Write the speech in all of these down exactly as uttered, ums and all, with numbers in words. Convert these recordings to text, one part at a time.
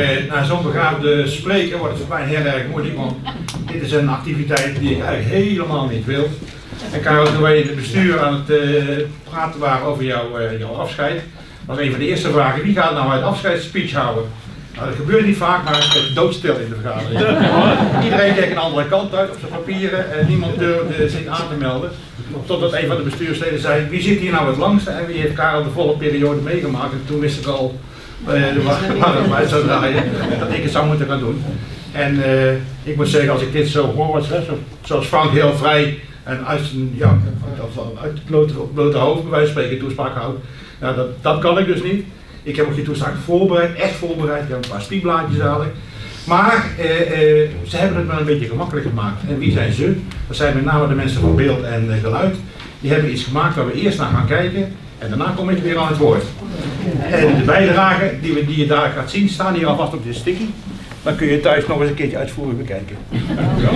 uh, na zo'n begaafde spreker wordt het voor mij heel erg moeilijk, want dit is een activiteit die ik eigenlijk helemaal niet wil. En Karel, toen wij in het bestuur aan het uh, praten waren over jouw, uh, jouw afscheid, was een van de eerste vragen: wie gaat nou het afscheidsspeech houden? Nou, dat gebeurt niet vaak, maar het is doodstil in de vergadering. Iedereen kijkt een andere kant uit op zijn papieren en niemand durfde zich aan te melden. Totdat een van de bestuursleden zei: wie zit hier nou het langste en wie heeft Karel de volle periode meegemaakt? En toen wist ik al uh, waar het uit zou draaien, dat ik het zou moeten gaan doen. En uh, ik moet zeggen, als ik dit zo hoor, zoals Frank heel vrij en uit, ja, uit het blote, blote hoofd bij wijze van spreken toespraak houdt, nou, dat, dat kan ik dus niet. Ik heb ook die toespraak voorbereid, echt voorbereid. Ik heb een paar spiekblaadjes dadelijk. Maar eh, eh, ze hebben het wel een beetje gemakkelijk gemaakt. En wie zijn ze? Dat zijn met name de mensen van beeld en uh, geluid. Die hebben iets gemaakt waar we eerst naar gaan kijken. En daarna kom ik weer aan het woord. En de bijdragen die, we, die je daar gaat zien, staan hier alvast op de sticky. Dan kun je thuis nog eens een keertje uitvoerig bekijken. Dankjewel.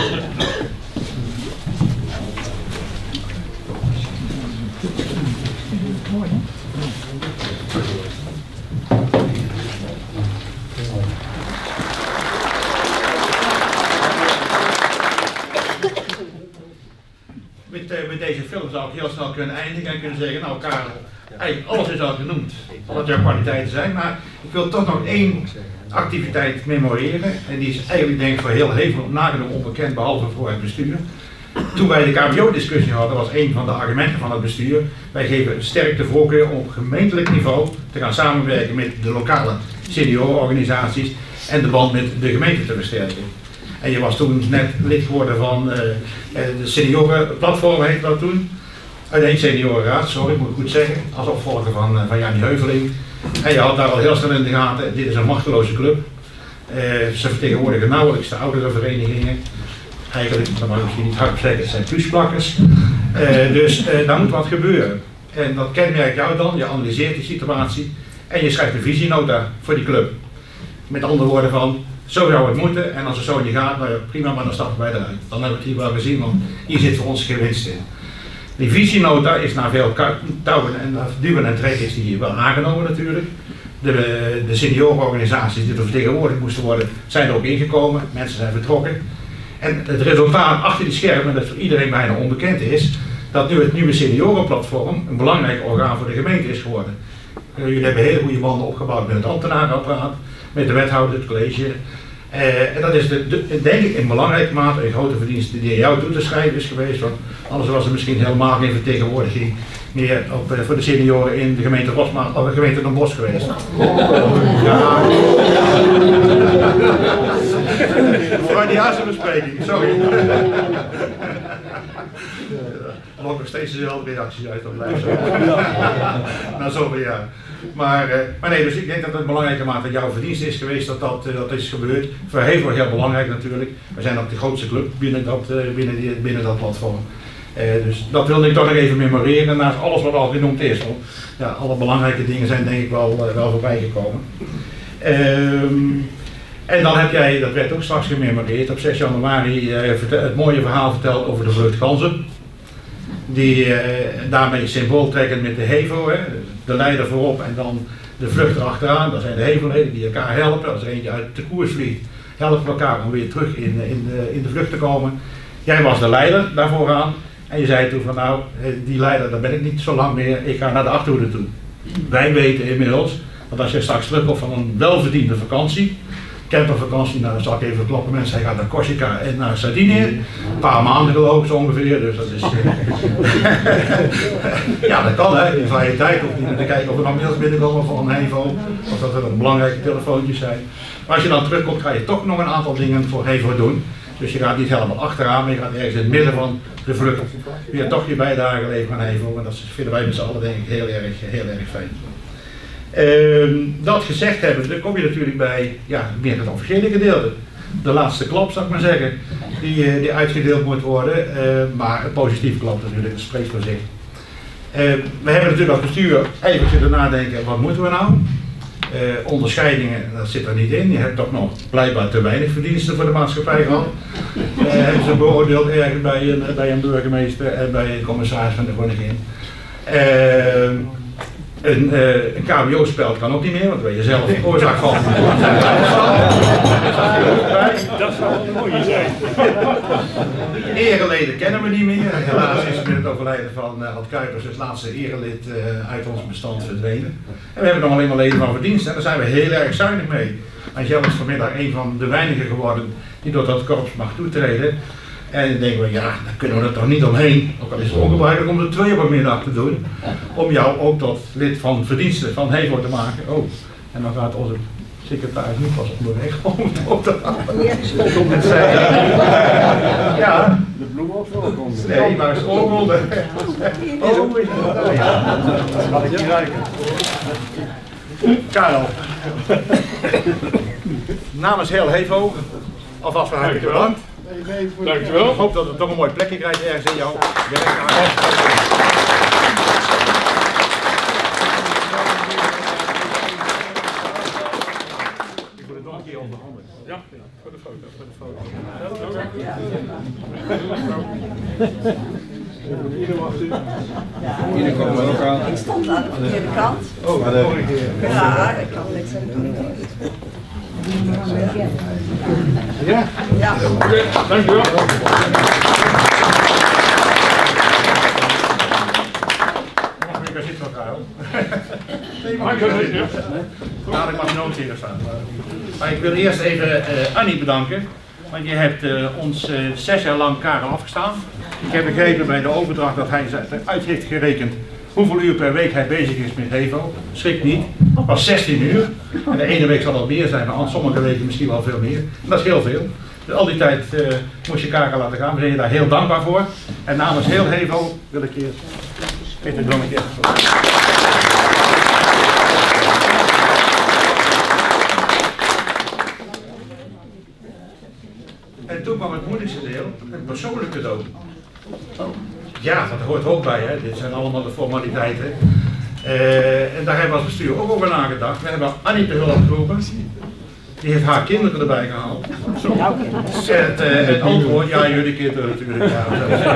Met, uh, met deze film zou ik heel snel kunnen eindigen en kunnen zeggen: nou Karel, eigenlijk alles is al genoemd, wat jouw kwaliteiten zijn, maar ik wil toch nog één activiteit memoreren en die is eigenlijk denk ik voor heel heel nagenoeg onbekend, behalve voor het bestuur. Toen wij de K B O-discussie hadden, was een van de argumenten van het bestuur: wij geven sterk de voorkeur om op gemeentelijk niveau te gaan samenwerken met de lokale seniorenorganisaties en de band met de gemeente te versterken. En je was toen net lid geworden van uh, de seniorenplatform, heet dat toen. Uh, nee, seniorenraad, sorry, moet ik goed zeggen. Als opvolger van, uh, van Jannie Heuveling. En je had daar al heel snel in de gaten: dit is een machteloze club. Uh, ze vertegenwoordigen nauwelijks de oudere verenigingen. Eigenlijk, dat mag ik misschien niet hard zeggen, het zijn plusplakkers. Uh, dus uh, daar moet wat gebeuren. En dat kenmerkt jou dan, je analyseert die situatie en je schrijft een visienota voor die club. Met andere woorden van: zo zou het moeten, en als het zo niet gaat, nou ja, prima, maar dan stappen wij eruit. Dan hebben we het hier wel gezien, want hier zit voor ons geen winst in. Die visienota is na veel touwen en duwen en trekken is die hier wel aangenomen natuurlijk. De, de seniorenorganisaties die er vertegenwoordigd moesten worden, zijn er ook ingekomen, mensen zijn vertrokken. En het resultaat achter die schermen, dat voor iedereen bijna onbekend is, dat nu het nieuwe seniorenplatform een belangrijk orgaan voor de gemeente is geworden. Uh, jullie hebben hele goede banden opgebouwd met het ambtenarenapparaat, met de wethouder, het college. Uh, en dat is de, de, denk ik in belangrijke mate een grote verdienste die aan jou toe te schrijven is geweest. Want anders was er misschien helemaal geen vertegenwoordiging meer op, uh, voor de senioren in de gemeente Rosmalen of de gemeente Den Bosch geweest. Ja. Freudiaanse bespreking, sorry. Er loopt nog steeds dezelfde reacties uit, dat blijft zo. Na zoveel jaar. Maar, uh, maar nee, dus ik denk dat het in belangrijke mate jouw verdienst is geweest dat dat, uh, dat is gebeurd. Voor Hevo heel belangrijk natuurlijk. We zijn ook de grootste club binnen dat, uh, binnen die, binnen dat platform. Uh, dus dat wilde ik toch nog even memoreren naast alles wat al genoemd is. Want, ja, alle belangrijke dingen zijn denk ik wel, uh, wel voorbij gekomen. Um, en dan heb jij, dat werd ook straks gememoreerd, op zes januari uh, het mooie verhaal verteld over de vlucht ganzen. Die uh, daarmee symbooltrekkend met de Hevo, hè, de leider voorop en dan de vlucht erachteraan. Dat zijn de Hevo-leden die elkaar helpen. Als er eentje uit de koers vliegt, helpen elkaar om weer terug in, in, de, in de vlucht te komen. Jij was de leider daarvoor aan en je zei toen van nou, die leider, daar ben ik niet zo lang meer, ik ga naar de achterhoede toe. Wij weten inmiddels dat als je straks terugkomt van een welverdiende vakantie, campervakantie, nou zal ik even kloppen mensen, hij gaat naar Corsica en naar Sardinië, een paar maanden geloof ik zo ongeveer, dus dat is... ja, dat kan hè, in vrije tijd, of niet te kijken of er nog mails binnenkomen van een Hevo, of dat er dan belangrijke telefoontjes zijn. Maar als je dan terugkomt ga je toch nog een aantal dingen voor Hevo doen, dus je gaat niet helemaal achteraan, maar je gaat ergens in het midden van de vlucht weer toch je bijdrage leveren aan Hevo, en dat vinden wij met z'n allen denk ik heel erg, heel erg fijn. Uh, dat gezegd hebben, dan kom je natuurlijk bij ja, meer het officiële gedeelte. De laatste klap, zou ik maar zeggen, die, uh, die uitgedeeld moet worden, uh, maar een positieve klap natuurlijk, dat spreekt voor zich. Uh, we hebben natuurlijk als bestuur even zitten nadenken, wat moeten we nou? Uh, onderscheidingen, dat zit er niet in. Je hebt toch nog blijkbaar te weinig verdiensten voor de maatschappij gehad. Uh, hebben ze beoordeeld ergens bij een, bij een burgemeester en bij een commissaris van de koningin. Uh, Een, uh, een K B O-spel kan ook niet meer, want daar ben je zelf de oorzaak van. Dat zou wel mooi zijn. Ereleden kennen we niet meer. Helaas is met het overlijden van uh, Ad Kuipers het laatste erelid uh, uit ons bestand verdwenen. En we hebben nog alleen maar leden van verdienst en daar zijn we heel erg zuinig mee. Hij zelf is vanmiddag een van de weinigen geworden die door dat korps mag toetreden. En dan denken we, ja, dan kunnen we er toch niet omheen, ook al is het ongebruikelijk om er twee op een middag te doen, om jou ook tot lid van verdiensten van Hevo te maken. Oh, en dan gaat onze secretaris nu pas onderweg om het op te halen. Ja, de bloem of zo? Nee, maar het is oorkonde. Oh, ja. Dat kan ik niet ruiken. Karel. Namens heel Hevo, alvast van hartelijk bedankt. Dankjewel. Ik hoop dat het toch een mooi plekje krijgt ergens in jouw werk. Ik wil het nog een keer onderhandelen. Ja, voor de foto. Voor de foto. Hier komen we ook aan. Ik stond aan de verkeerde kant. Oh, maar de... Ja, ik kan niks aan doen. Ja? Ja. Oké, okay, dankjewel. Daar zit wel Karel. Mag ik dat niet? Nou, ik mag nooit hier staan. Maar ik wil eerst even uh, Annie bedanken. Want je hebt uh, ons uh, zes jaar lang Karel afgestaan. Ik heb begrepen bij de overdracht dat hij uit heeft gerekend hoeveel uur per week hij bezig is met Hevo. Schrik niet, dat was zestien uur. En de ene week zal dat meer zijn, maar sommige weken misschien wel veel meer. En dat is heel veel. Dus al die tijd uh, moest je Karel laten gaan. We zijn je daar heel dankbaar voor. En namens heel Hevo wil ik je Peter Dronnetje. En toen kwam het moeilijkste deel, het persoonlijke cadeau. Ja, dat hoort ook bij, hè. Dit zijn allemaal de formaliteiten. Uh, en daar hebben we als bestuur ook over nagedacht. We hebben Annie te hulp geroepen. Die heeft haar kinderen erbij gehaald. Zo. Het, uh, het antwoord, ja, jullie kinderen natuurlijk. Ja,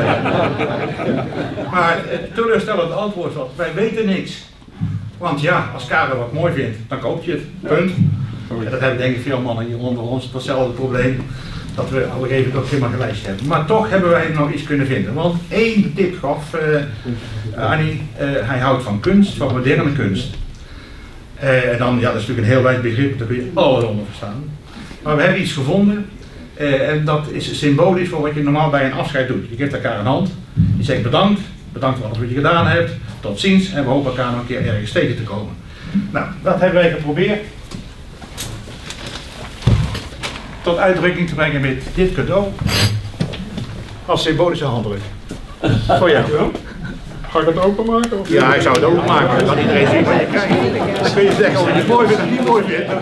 maar het teleurstellende antwoord was, wij weten niks. Want ja, als Karel wat mooi vindt, dan koop je het. Punt. En dat hebben denk ik veel mannen hier onder ons, datzelfde probleem. Dat we op een gegeven moment ook helemaal gelijst hebben. Maar toch hebben wij nog iets kunnen vinden. Want één tip gaf uh, Annie, uh, hij houdt van kunst, van moderne kunst. Uh, en dan, ja, dat is natuurlijk een heel wijd begrip, daar kun je alles onder verstaan. Maar we hebben iets gevonden uh, en dat is symbolisch voor wat je normaal bij een afscheid doet. Je geeft elkaar een hand, je zegt bedankt, bedankt voor alles wat je gedaan hebt, tot ziens en we hopen elkaar nog een keer ergens tegen te komen. Nou, dat hebben wij geprobeerd tot uitdrukking te brengen met dit cadeau als symbolische handdruk. Voor jou. Ga ik het openmaken? Of ja, ik zou het openmaken, dan kan iedereen zien wat je krijgt. Dan kun je zeggen of je het mooi vindt of niet mooi vindt.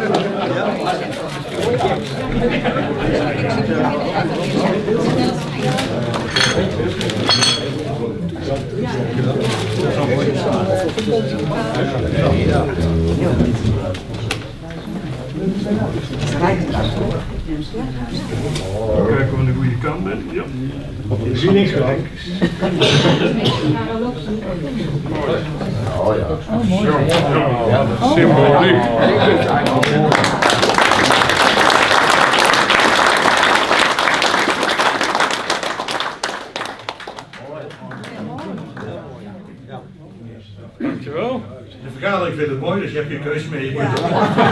Kijken of ik aan de goede kant ben. Ja. Je ziet niks gelijk. Oh ja. Ja, symboliek. Dankjewel. De vergadering vindt het mooi, dus je hebt je keuze mee. Je moet het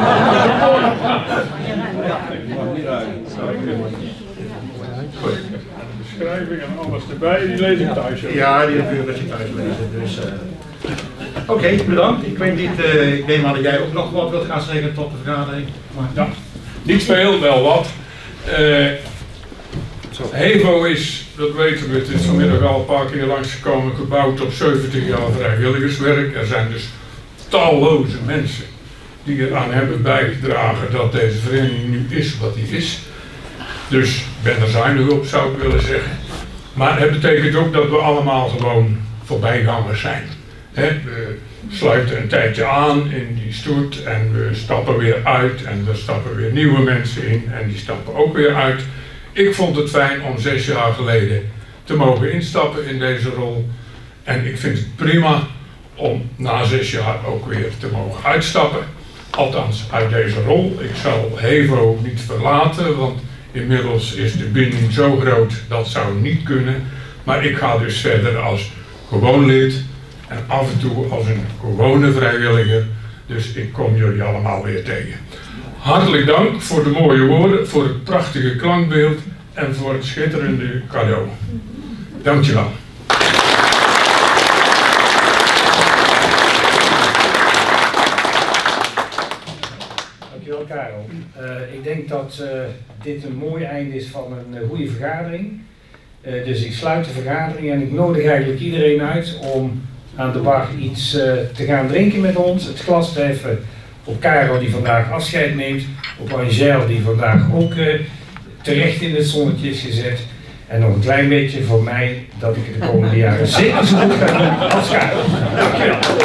Goed. Beschrijving en alles erbij, die lees ik thuis. ja, die heb je als je thuis lezen. Dus, uh... Oké, okay, bedankt. Ik weet niet, uh, ik neem aan dat jij ook nog wat wilt gaan zeggen tot de vergadering. Maar... Ja, niet veel, wel wat. Uh, Hevo is, dat weten we, het is vanmiddag al een paar keer langsgekomen, gebouwd op zeventig jaar vrijwilligerswerk. Er zijn dus talloze mensen die eraan hebben bijgedragen dat deze vereniging nu is wat die is. Dus ik ben er zuinig op, zou ik willen zeggen. Maar het betekent ook dat we allemaal gewoon voorbijgangers zijn. He, we sluiten een tijdje aan in die stoet en we stappen weer uit en er stappen weer nieuwe mensen in en die stappen ook weer uit. Ik vond het fijn om zes jaar geleden te mogen instappen in deze rol en ik vind het prima om na zes jaar ook weer te mogen uitstappen. Althans uit deze rol. Ik zal Hevo niet verlaten, want inmiddels is de binding zo groot dat zou niet kunnen. Maar ik ga dus verder als gewoon lid en af en toe als een gewone vrijwilliger. Dus ik kom jullie allemaal weer tegen. Hartelijk dank voor de mooie woorden, voor het prachtige klankbeeld en voor het schitterende cadeau. Dankjewel. Dankjewel Karel. Uh, ik denk dat uh, dit een mooi einde is van een uh, goede vergadering. Uh, dus ik sluit de vergadering en ik nodig eigenlijk iedereen uit om aan de bar iets uh, te gaan drinken met ons. Het glas te heffen op Karel die vandaag afscheid neemt, op Angèle die vandaag ook uh, terecht in het zonnetje is gezet. En nog een klein beetje voor mij dat ik het de komende jaren zeker zo goed ga doen als Karel. Dankjewel.